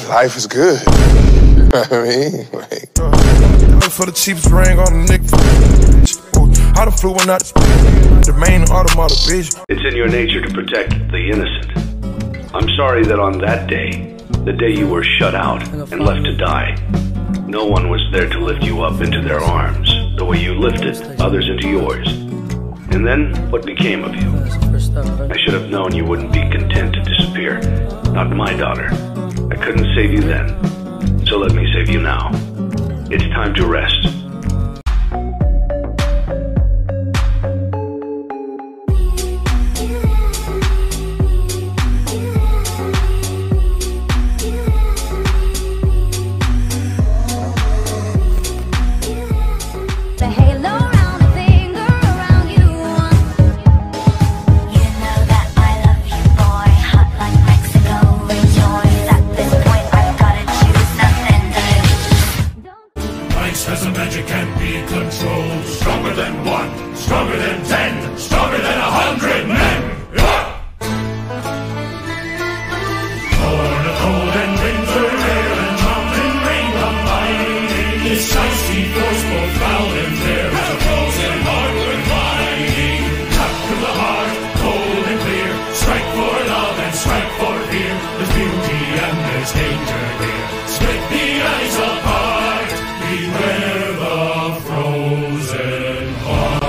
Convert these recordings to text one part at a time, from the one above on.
life is good. I mean, like. For the cheapest ring on the neck. I done flew one out the main automata bitch. It's in your nature to protect the innocent. I'm sorry that on that day, the day you were shut out and left to die, no one was there to lift you up into their arms, the way you lifted others into yours. And then, what became of you? I should have known you wouldn't be content to disappear. Not my daughter. I couldn't save you then, so let me save you now. It's time to rest. As a magic can be controlled. Stronger than 1, stronger than 10, stronger than 100 men. Born of cold and winter air and mountain rain combining, this icy force both foul and fair has a frozen heart worth finding. Cut to the heart, cold and clear. Strike for love and strike for fear. There's beauty and there's danger here. Split the eyes apart. Beware the frozen heart.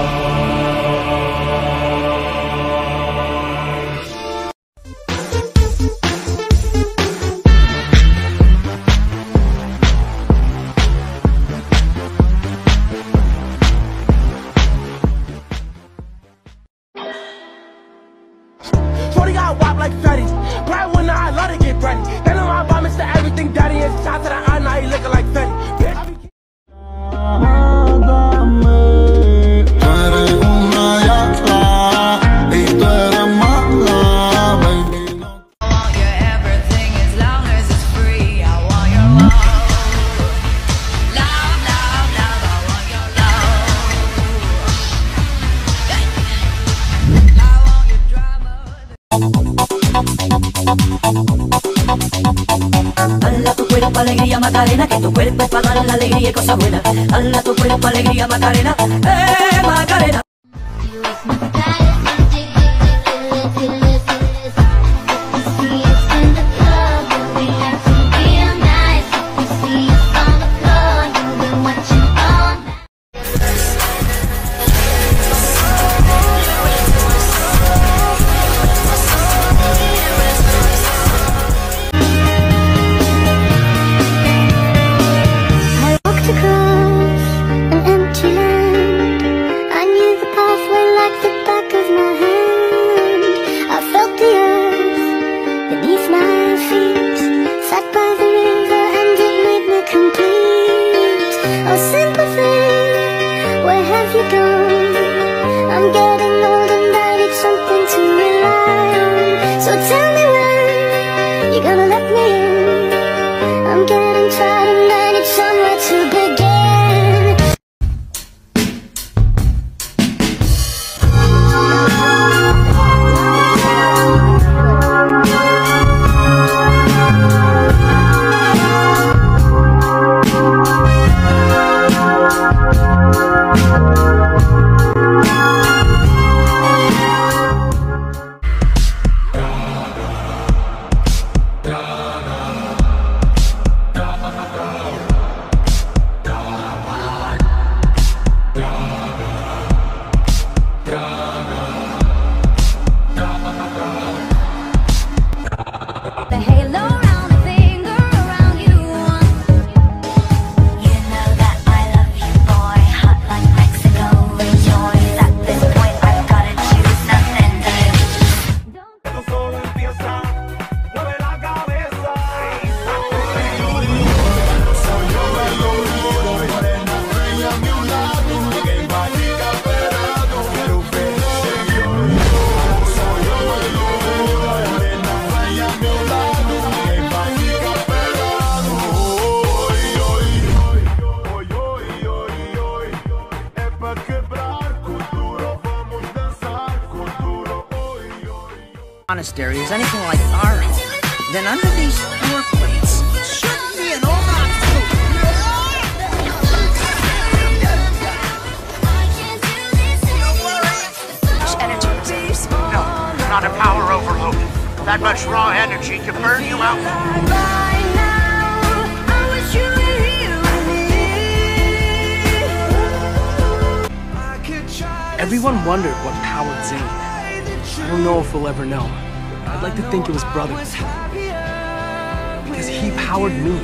Shorty got wop like fatties. Bright when I love to get ready. They know I buy Mr. Everything Daddy and shot to the eye, now he looking like Fetty. Hala tu cuerpo, alegría, Macarena, que tu cuerpo es para dar la alegría y cosas buenas. Hala tu cuerpo, alegría, Macarena, Macarena. I'm getting old and I need something to rely on. So tell me when you're gonna let me in. I'm getting tired and I need somewhere to begin. Monastery is anything like our own, then under these floor plates again, all Nazis Energy reserves. No, not a power overload. That much raw energy can burn you out. Everyone wondered what powered Zane. I don't know if we'll ever know. I'd like to think it was brother. Because he powered me.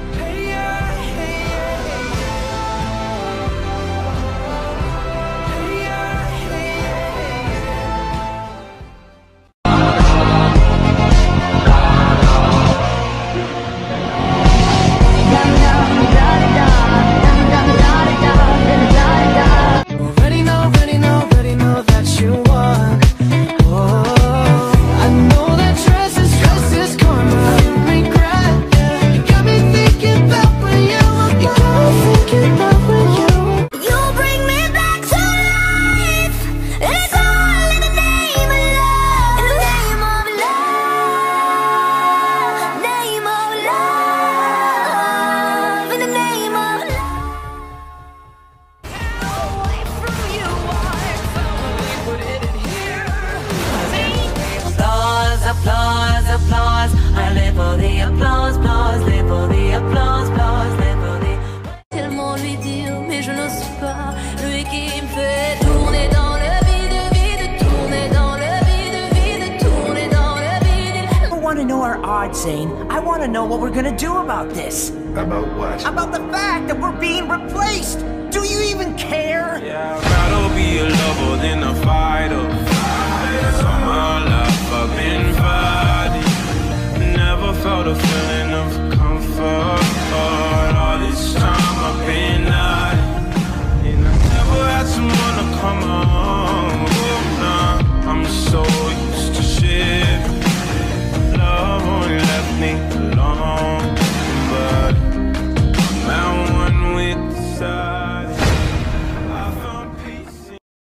Applause, applause, I live for the applause, applause, live for the applause, applause, live for the... Tellement lui dire, mais je n'ose pas, lui qui me fait tourner dans le vide, tourner dans le vide, tourner dans le vide. I don't want to know our odds, Zane. I want to know what we're gonna do about this. About what? About the fact that we're being replaced. Do you even care? Yeah, I'd rather be a lover than a fighter. All my life I've been fighting. Never felt a feeling of comfort. All this time I've been hiding, and I never had someone to come home. Nah, I'm so used to shit. Love only left me alone, but I'm at one with the side. I found peace in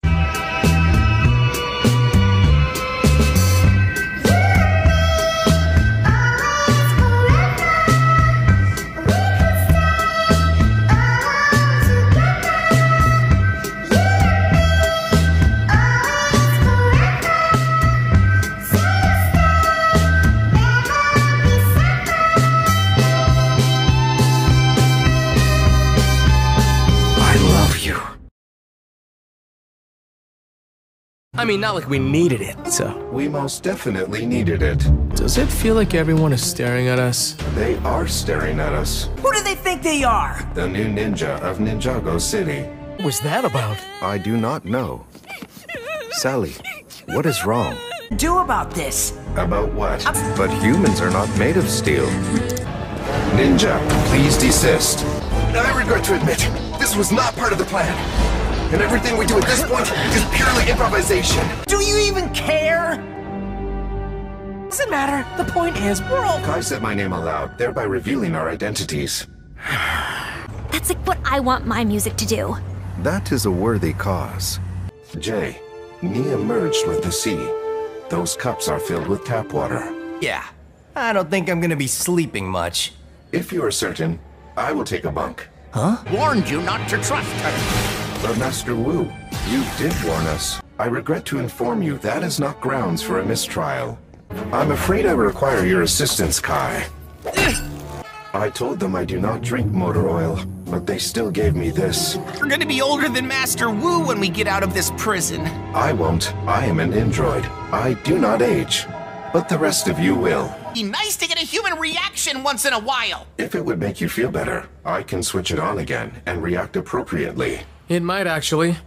I mean, not like we needed it, so. We most definitely needed it. Does it feel like everyone is staring at us? They are staring at us. Who do they think they are? The new ninja of Ninjago City. What was that about? I do not know. Sally, what is wrong? Do about this. About what? But humans are not made of steel. Ninja, please desist. I regret to admit, this was not part of the plan. And everything we do at this point is purely improvisation. Do you even care? Doesn't matter. The point is, we're all... Kai said my name aloud, thereby revealing our identities. That's like what I want my music to do. That is a worthy cause. Jay, Nia merged with the sea. Those cups are filled with tap water. Yeah, I don't think I'm gonna be sleeping much. If you are certain, I will take a bunk. Huh? warned you not to trust her. But Master Wu, you did warn us. I regret to inform you that is not grounds for a mistrial. I'm afraid I require your assistance, Kai. I told them I do not drink motor oil, but they still gave me this. We're gonna be older than Master Wu when we get out of this prison. I won't. I am an android. I do not age. But the rest of you will. Be nice to get a human reaction once in a while. If it would make you feel better, I can switch it on again and react appropriately. It might actually.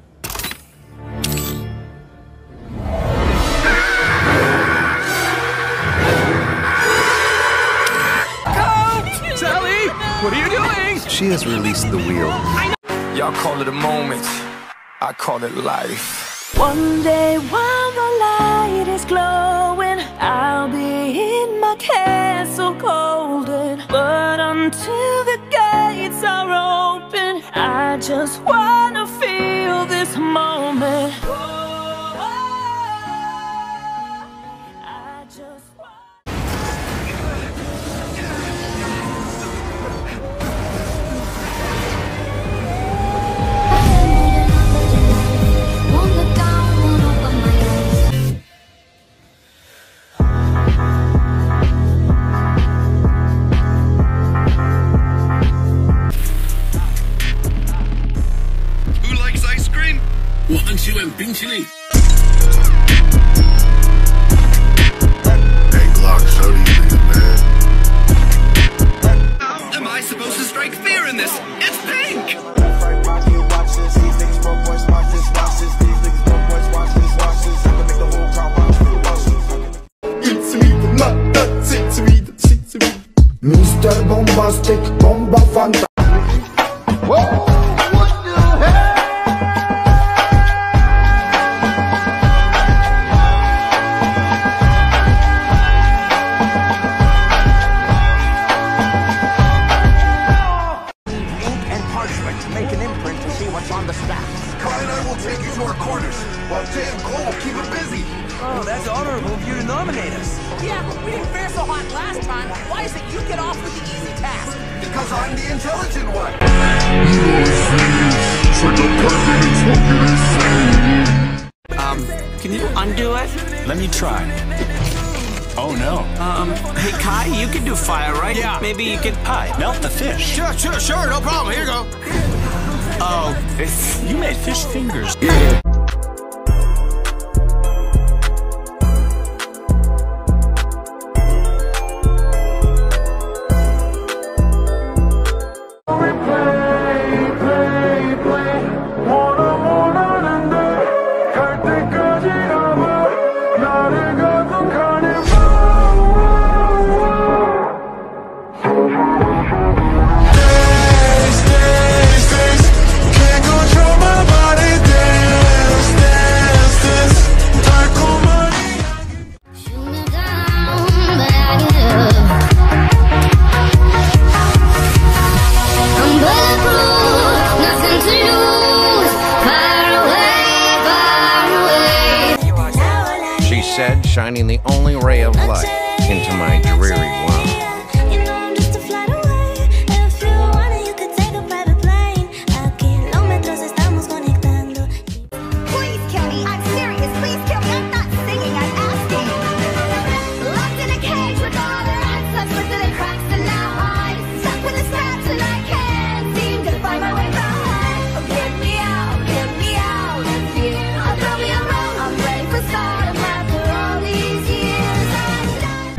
Sally! What are you doing? She has released the wheel. Y'all call it a moment, I call it life. One day while the light is glowing, I'll be in my castle golden. But until the gates are open, I just wanna feel this moment. I just want... chili. Hey, Glock, show these niggas, man. How am I supposed to strike fear in this? It's pink! Mr. Bombastic, Bomba Fanta. Whoa! To make an imprint to see what's on the stacks. Kai and I will take you to our quarters, while Jay and Cole will keep it busy. Oh, that's honorable of you to nominate us. Yeah, we didn't fare so hot last time. Why is it you get off with the easy task? Because I'm the intelligent one. Can you undo it? Let me try. Oh no. Hey Kai, you can do fire, right? Yeah. Maybe you can... Hi, melt the fish. Sure, no problem. Here you go. Oh, You made fish fingers. She said, shining the only ray of light into my dreary world. Please kill me. I'm serious. Please kill me. I'm not singing. I'm asking. Locked in a cage with all the rats. I'm slipping in cracks and now I'm stuck with a scratch and I can't seem to find my way back. Oh, get me out of here. Oh, tell me I'm wrong. I'm ready for stardom after all these years. I'm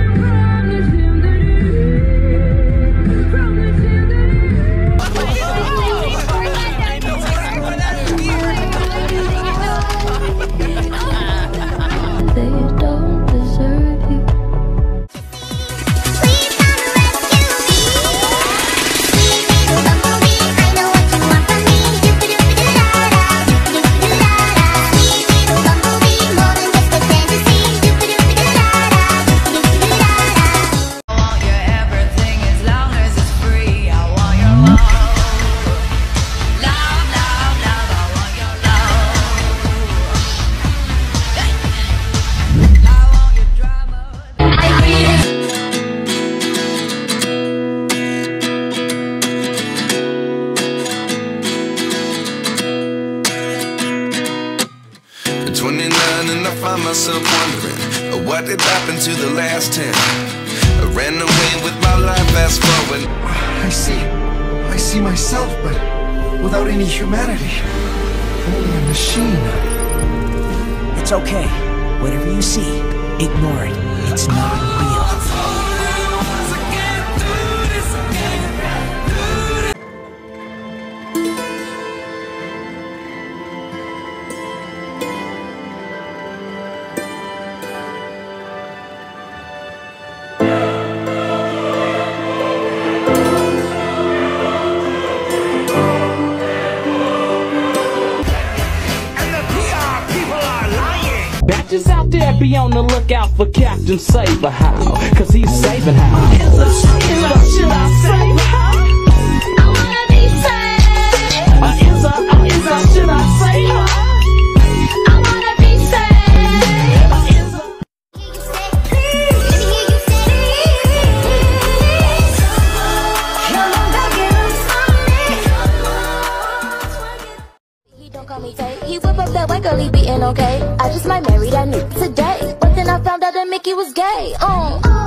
They don't deserve you. At 29 and I find myself wondering what did happen to the last 10. I ran away with my life, fast forward. I see myself, but without any humanity. Only a machine. It's okay. Whatever you see, ignore it. It's not real. Batches out there be on the lookout for Captain Saberhow, cause he's saving how. Should I save how? I wanna be saved. Should I save her? I wanna be saved. Let me hear you say, come on back and He don't call me Tay. He whip up that white girl, he beatin' okay. I just might marry that nigga today. But then I found out that Mickey was gay.